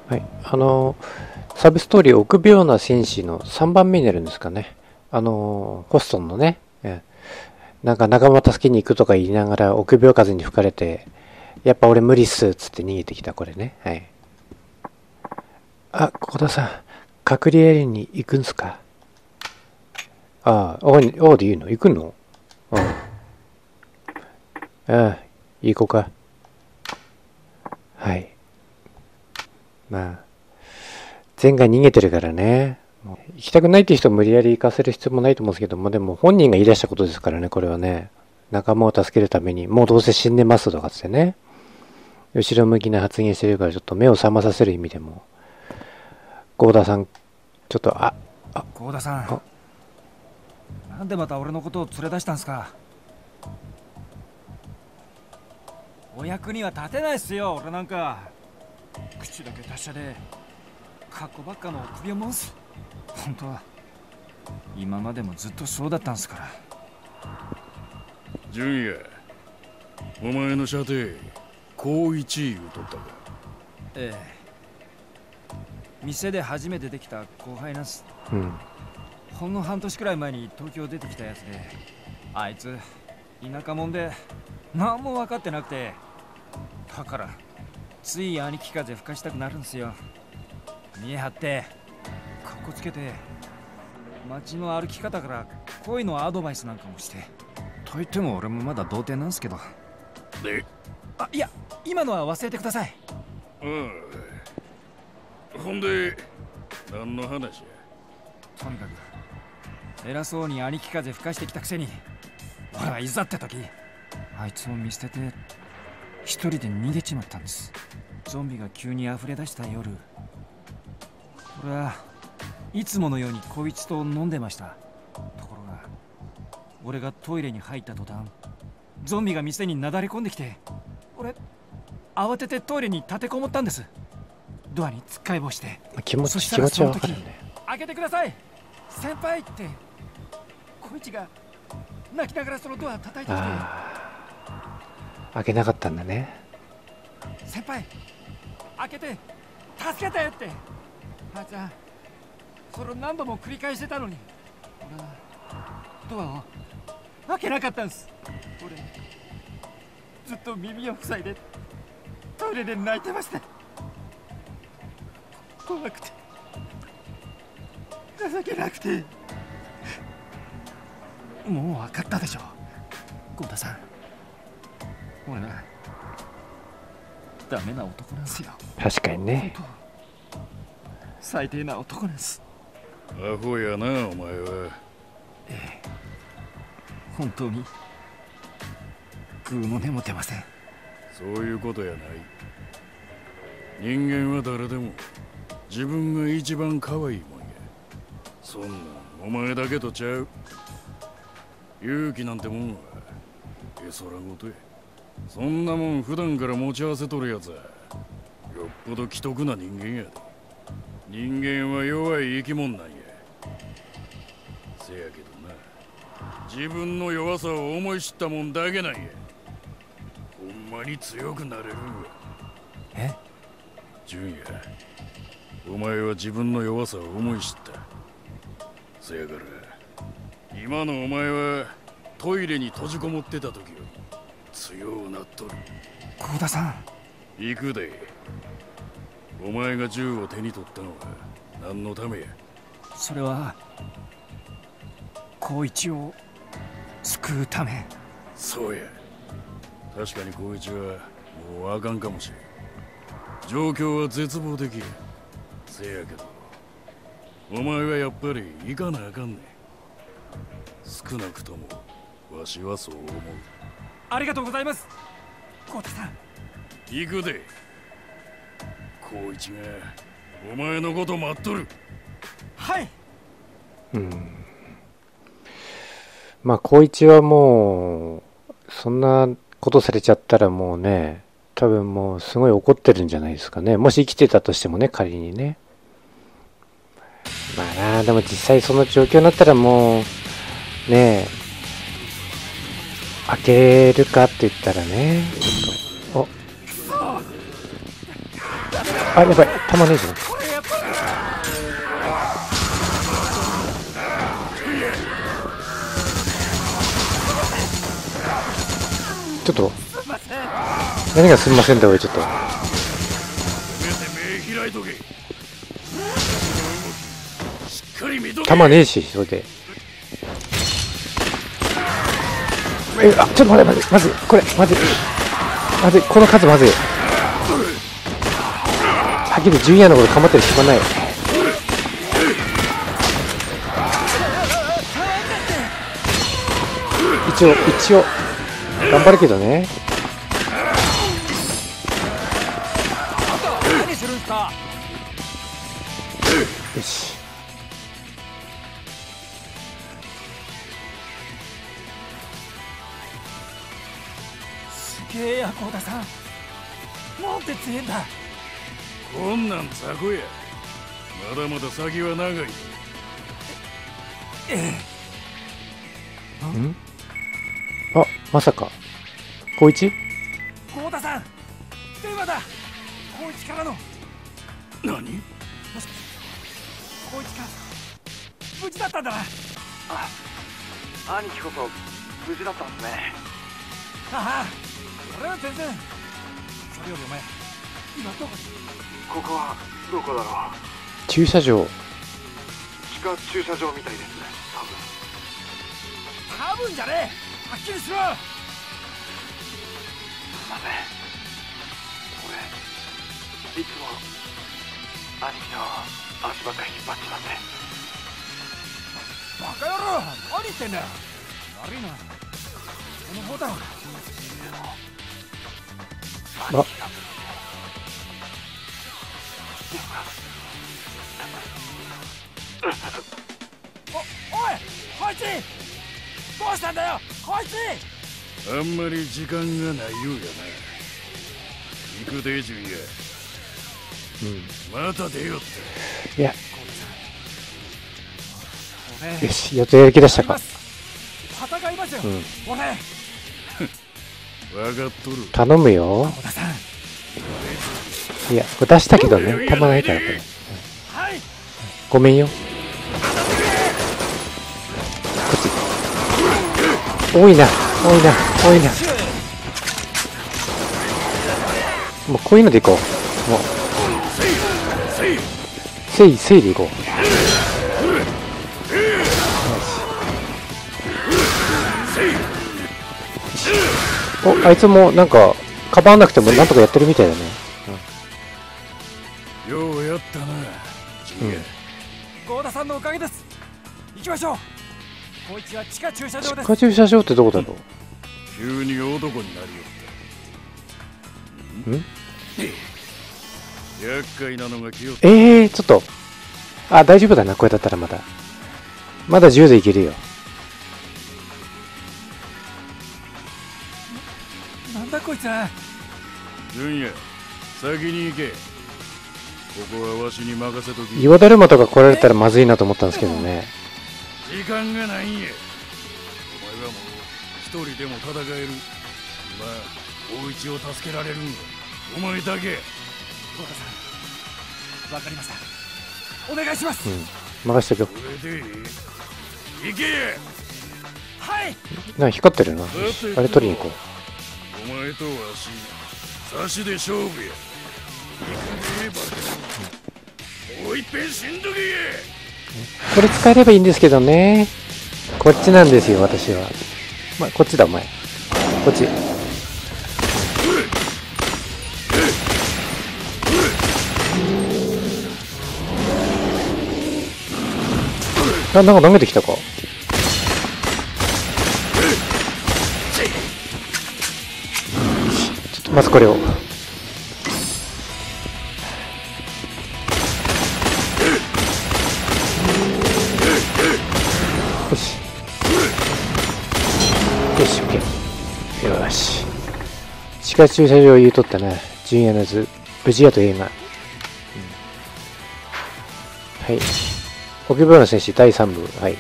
はい。サブストーリー臆病な戦士の3番目になるんですかね。ホストンのね、なんか仲間助けに行くとか言いながら臆病風に吹かれて、やっぱ俺無理っすっつって逃げてきた、これね。はい。あ、小田さん、隔離エリアに行くんすか？ああ、おで言うの？行くの？うん。ああ、行こうか。はい。まあ、前回逃げてるからね。行きたくないっていう人は無理やり行かせる必要もないと思うんですけども、でも本人が言い出したことですからね、これはね。仲間を助けるために、もうどうせ死んでますとかつってね。後ろ向きな発言してるから、ちょっと目を覚まさせる意味でも。郷田さん、ちょっと、 郷田さん、なんでまた俺のことを連れ出したんすか？お役には立てないっすよ、俺なんか。口だけ達者で、格好ばっかの臆病もんす。本当は今までもずっとそうだったんすから。 純也、お前の舎弟高一言うとったか？ ええ、店で初めてできた後輩なんす。 うん。 ほんの半年くらい前に東京出てきたやつで、あいつ田舎者で何も分かってなくて、だからつい兄貴風吹かしたくなるんすよ。見え張ってかっこつけて、街の歩き方から恋のアドバイスなんかもして。と言っても俺もまだ童貞なんすけど。 で、 いや、今のは忘れてください。 ほんで何の話や？ とにかく偉そうに兄貴風吹かしてきたくせに、俺はいざって時あいつを見捨てて一人で逃げちまったんです。ゾンビが急に溢れ出した夜、俺はいつものようにこいつと飲んでました。ところが俺がトイレに入った途端、ゾンビが店になだれ込んできて、俺慌ててトイレに立てこもったんです。ドアにつっかい棒して。 気持ちはわかるね。 開けてください先輩って、小一が泣きながらそのドア叩いてきて。 開けなかったんだね。 先輩開けて助けてって、あいつはそれを何度も繰り返してたのに、俺はドアを開けなかったんです。俺ずっと耳を塞いでトイレで泣いてました。怖くて情けなくて。もう分かったでしょ、郷田さん。俺はダメな男なんすよ。 確かにね。 最低な男なんです。 アホやなお前は。 ええ、本当にグーの根も出ません。 そういうことやない。人間は誰でも自分が一番可愛いもんや。そんなんお前だけとちゃう。勇気なんてもんは絵空事や。そんなもん普段から持ち合わせとるやつはよっぽど奇特な人間やで。人間は弱い生き物なんや。せやけどな、自分の弱さを思い知ったもんだけなんや。ほんまに強くなれるんわ。 え？ 純也、お前は自分の弱さを思い知った。せやから今のお前はトイレに閉じこもってた時より強うなっとる。 郷田さん。 行くで。お前が銃を手に取ったのは何のためや？ それは光一を救うため。 そうや。確かに光一はもうあかんかもしれん。状況は絶望的や。せやけどお前はやっぱり行かなあかんねん。少なくともわしはそう思う。 ありがとうございます郷田さん。 行くで。光一がお前のこと待っとる。 はい。 まあ、光一はもう、そんなことされちゃったらもうね、多分もうすごい怒ってるんじゃないですかね。もし生きてたとしてもね、仮にね。まあな、でも実際その状況になったらもう、ねえ、開けるかって言ったらね、ちょっと、 あ、やばい、弾ねえじゃん。ちょっと、何がすんませんだ、おい、ちょっと。弾ねえし、それで。あ、ちょっと待って、まずい、これ、まずい、この数まずい。はっきりジュニアのこと構ってる暇ない。一応頑張るけどね。 何するんすか。 よし。 すげえや、幸田さん。なんて強えんだ。 こんなん雑魚や。まだまだ先は長い。 ん？あ、まさか。光一？ 幸田さん、電話だ。光一からの。 何？ もし光一か。無事だったんだな。 兄貴こそ無事だったんですね。 ああ、俺は全然。それよりお前、今どこに？ ここはどこだろう。 駐車場。 地下駐車場みたいですね。 多分じゃねえ。はっきりしろ。 すいません。俺いつも兄貴の足ばっかり引っ張ってますね。 バカ野郎、何言ってんだよ。悪いな。この方だろ。 あ、 おい、こいつどうしたんだよ、こいつ。 あんまり時間がないようやな。行くでジュニア。また出よって。 いや、 俺よし、やっとやる気出したか。 戦いますよ、俺。 分かっとる。 頼むよ。 幸田さん。 いや、これ出したけどね、弾ないからこれ。 はい。 ごめんよ。こっち。多いな。もうこういうのでいこう。もう。せいでいこう。お、あいつもなんか、かばわなくてもなんとかやってるみたいだね。 ようやったな、ジュニア。 幸田さんのおかげです。行きましょう。こいつは地下駐車場です。 地下駐車場ってどこだろう。 急に男になりよった。厄介なのが来よった。 ちょっと。あ、大丈夫だな、これだったらまだ。まだ10でいけるよ。 なんだこいつ。 ジュニア、先に行け。ここはわしに任せとき。 岩だるまとか来られたらまずいなと思ったんですけどね。 時間がないんや。お前はもう一人でも戦える。今、大一を助けられるんはお前だけ。 幸田さん、わかりました。お願いします。 任しとくよ。 これで行け。 はい。 なんか光ってるな。あれ取りに行こお前とわし、差しで勝負や。行くでバカ。もういっぺん死んどけ。 これ使えればいいんですけどね。こっちなんですよ、私は。こっちだ、お前。こっち。あ、なんか投げてきたか。ちょっとまずこれを。よし。よし、OK。よし。地下駐車場を言うとったな。ジュニアの図。無事やと映画。はい。ポケボーの戦士第3部。はい。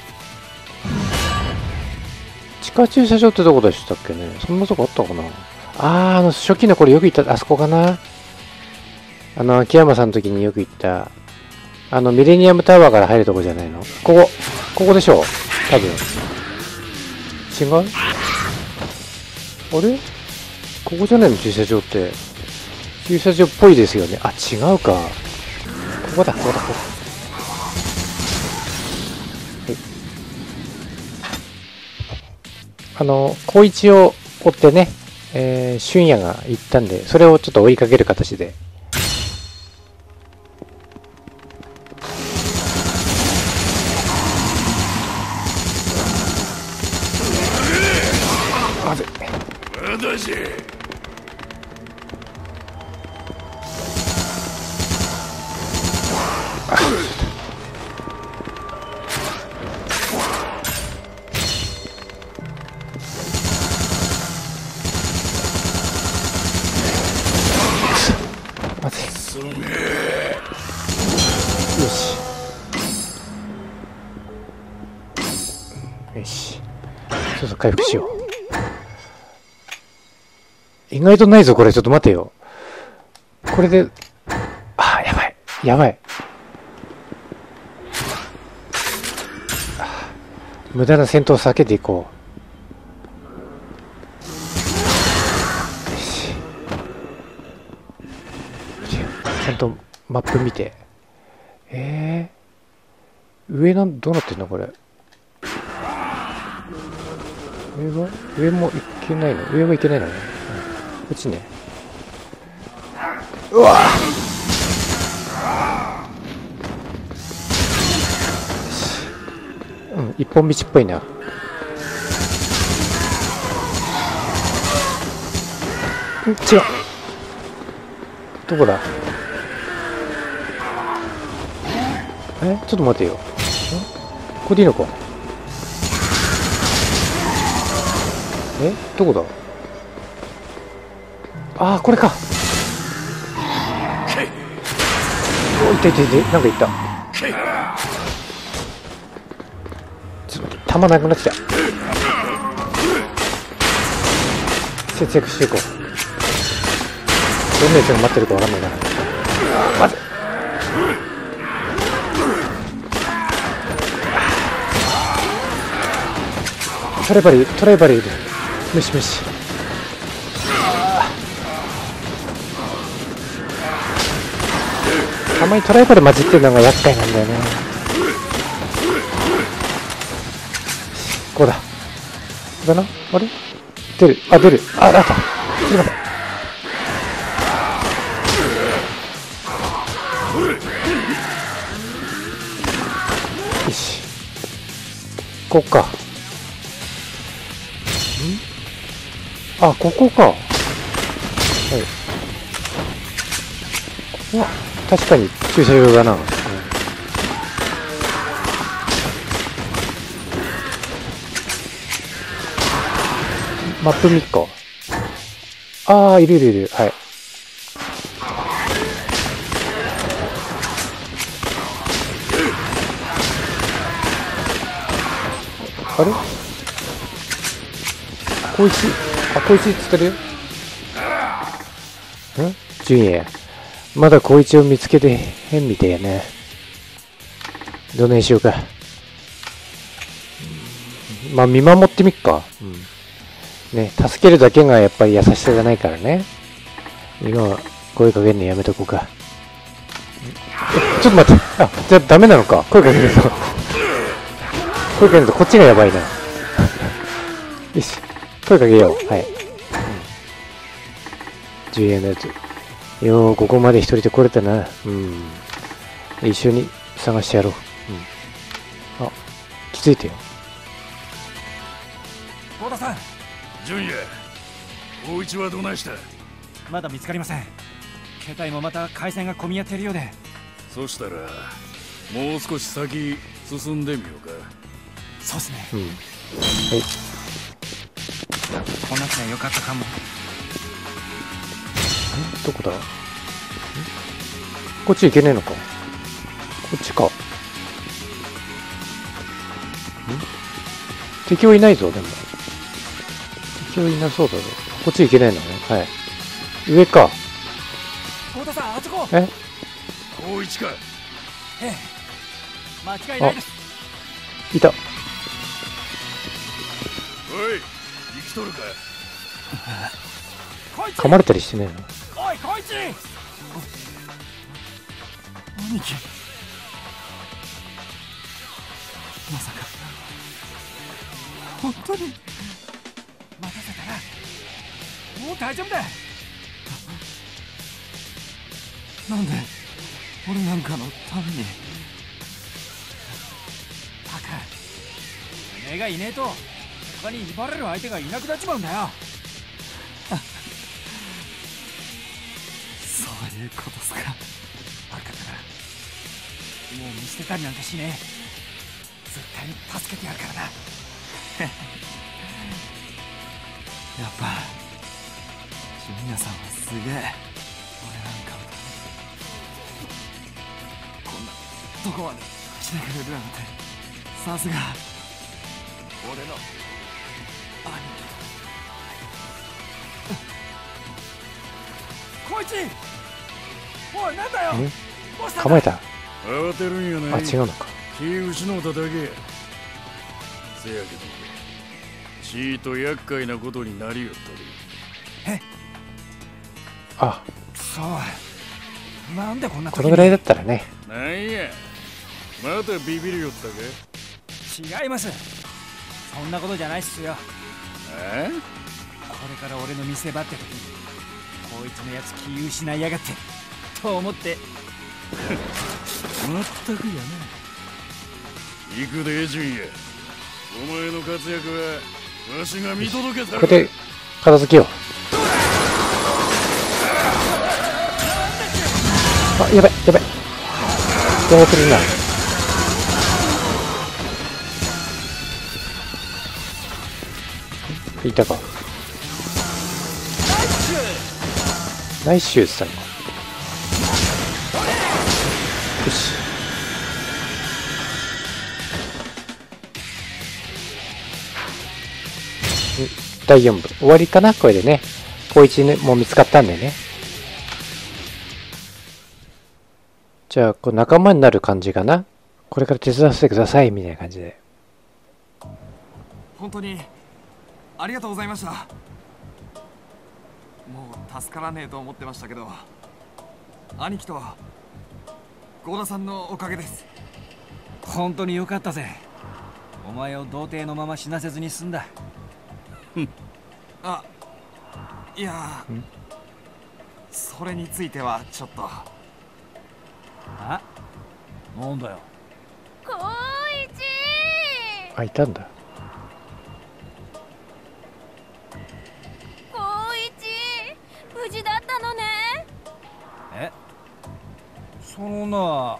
地下駐車場ってどこでしたっけね。そんなとこあったかな。初期の頃よく行った、あそこかな。 秋山さんの時によく言った、ミレニアムタワーから入るとこじゃないの？ここでしょ多分。違う？あれ？ここじゃないの駐車場って。駐車場っぽいですよね。あ、違うか。ここだ。小一を追ってね、俊也が行ったんで、それをちょっと追いかける形で。まずい。 私よし。そうそう、回復しよう。意外とないぞ、これ。ちょっと待てよ。これで、やばい。無駄な戦闘を避けていこう。よし。ちゃんとマップ見て。上どうなってんのこれ。上もいけないの？上もいけないのね。こっちね。うわ一本道っぽいな。違う。どこだ？ちょっと待てよ。ここでいいのか？どこだ？これか。いた、なんかいた。ちょっと待って、弾なくなってきた。節約していこう。どんなやつが待ってるかわかんないから。待て。トライバリーで。無視。たまにトライバル混じってるのが厄介なんだよね。ここだ。ここだな。あれ？出る。あった。ちょっと待って。よし。ここか。ここか。はい。確かに駐車場だな。マップ見っか。いる。はい。あれ？こいつつってるよ。純也。まだこいつを見つけてへんみたいやね。どないしようか。見守ってみっか。ね、助けるだけがやっぱり優しさじゃないからね。今は声かけるのやめとこうか。ちょっと待って。じゃあダメなのか。声かけるとこっちがやばいな。よし。声かけよう。はい。重要なやつ。ここまで一人で来れたな。一緒に探してやろう。気づいてよ。 幸田さん。 純也、大一はどないした？ まだ見つかりません。携帯もまた回線が混み合っているようで。 そしたらもう少し先進んでみようか。 そうっすね。 はい。 こんなってよかったかも。 どこだ？こっち行けねえのか？こっちか。敵はいないぞ、でも。敵はいなそうだぞ。こっち行けないのね。はい。上か。 幸田さん。 さん、あそこ。 え、 光一か。 ええ、間違いないです。 いた。 おい、生きとるか。 こいつ。 噛まれたりしてねえの？ おい、こいつ。兄貴。まさか本当に。待たせたな。もう大丈夫だ。なんで俺なんかのために。バカ、おめえがいねえと他に威張れる相手がいなくなっちまうんだよ。そういうことっすか。バカだな。もう見捨てたりなんかしねえ。絶対に助けてやるからな。やっぱジュニアさんはすげえ。俺なんかをこんなとこまで来てくれるなんて、さすが俺の兄貴。こいつ、おい、なんだよ。どうしたんだ。 構えた。 慌てるんやなあ、 い。 違うのか。 気失うただけや。せやけどちーと厄介なことになりよったり。 あ、 そうなんでこんな時に。 このぐらいだったらね。 なんや、またビビりよったか。 違います。そんなことじゃないっすよ。 あこれから俺の見せ場って時にこいつのやつ気失いやがってと思って。 まったくやな。行くでジュンや。お前の活躍はわしが見届けたる。 これで片付けよう。あ、やばいやばい。電話するな。いたか。ナイスシューズさん。よし。第4部終わりかな。これでね、光一も見つかったんでね。じゃあこう仲間になる感じかな。これから手伝わせてくださいみたいな感じで。 本当にありがとうございました。もう助からねえと思ってましたけど、兄貴と郷田さんのおかげです。 本当によかったぜ。お前を童貞のまま死なせずに済んだ。 あ、いや、それについてはちょっと。 あ、なんだよ。 光一。 あ、いたんだ。 光一、無事だったのね。 え、その女。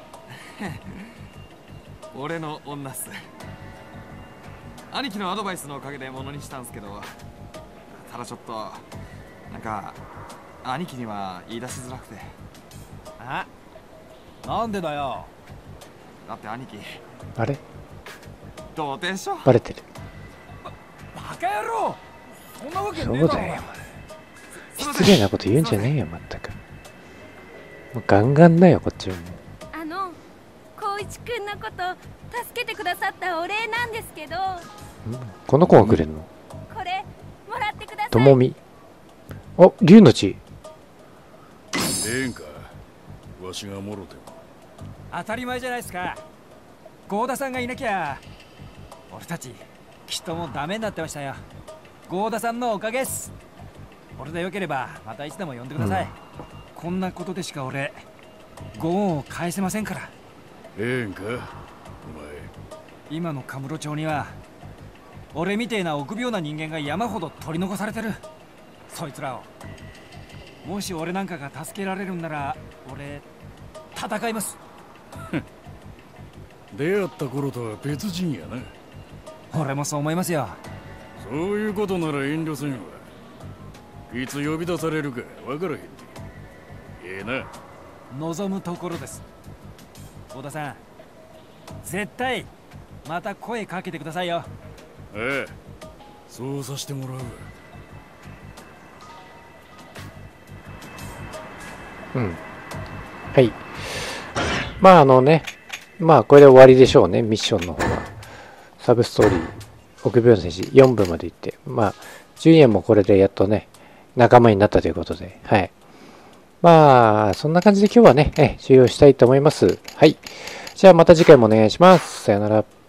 俺の女っす。兄貴のアドバイスのおかげでものにしたんすけど、ただちょっとなんか兄貴には言い出しづらくて。 あ、なんでだよ。 だって兄貴あれ童貞でしょ。 バレてる。 バカ野郎、そんなわけねえだろ。 そうだよ。失礼なこと言うんじゃねえよ、まったく。もうガンガンだよ、こっちも。 光一くんのこと助けてくださったお礼なんですけど、 この子がくれるの。 これもらってください。 ともみ。あ、竜の血。 ええんか、わしがもろても。 当たり前じゃないですか。郷田さんがいなきゃ俺たちきっともうダメになってましたよ。郷田さんのおかげっす。俺でよければまたいつでも呼んでください。こんなことでしか俺ご恩を返せませんから。 ええんか、お前。 今のカムロ町には俺みてえな臆病な人間が山ほど取り残されてる。そいつらをもし俺なんかが助けられるんなら俺戦います。 出会った頃とは別人やな。 俺もそう思いますよ。 そういうことなら遠慮せんわ。いつ呼び出されるか分からへんで。ええな。 望むところです。郷田さん、絶対また声かけてくださいよ。 ああ、そうさせてもらうわ。 うん。はい。まあね、まあこれで終わりでしょうね、ミッションの方は。サブストーリー、臆病の戦士4部まで行って、まあ、ジュニアもこれでやっとね、仲間になったということで、はい。まあ、そんな感じで今日はね、終了したいと思います。はい。じゃあまた次回もお願いします。さよなら。